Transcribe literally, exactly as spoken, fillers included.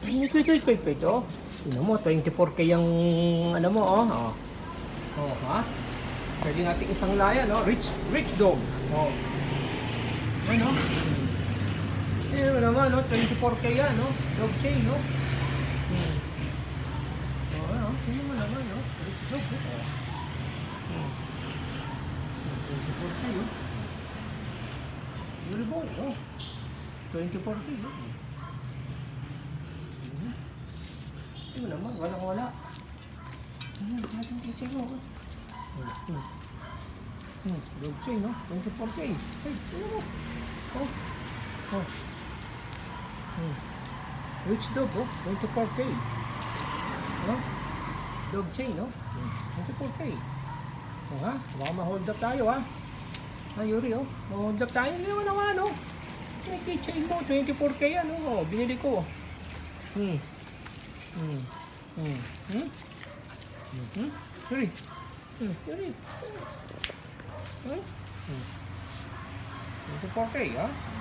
Wait, wait, wait, wait, wait, oh. Tingnan mo, twenty-four K yung, ano mo, oh. Oh, oh ha? Pwede natin isang layan, no? Rich, rich dog. Oh. Ano? Eh, ano naman, no? twenty-four K yan, no? Dog chain, no? Hmm. Oh, ano? Sino mo naman, no? Rich dog, no? Oh. Hmm. twenty-four K, no? Beauty boy, no? twenty-four K, no? Hmm. Sino naman? Walang wala. Hmm, natin i-check mo, oh. Hmm. Hmm, dog chain, no? twenty-four K. Hey, sino mo? Oh. Oh. Hmm. Rich dog, oh. twenty-four K. Oh. Dog chain, no? Hmm. twenty-four K. Oh, ha? Baka ma-hold up tayo, ha? Ah, Yuri, oh. Ma-hold up tayo. Hindi naman naman, no? May keychain mo. twenty-four K yan, oh. Binili ko. Hmm. Hmm. Hmm. Hmm. Hmm. Yuri. Hmm. Yuri. Hmm. twenty-four K, ha?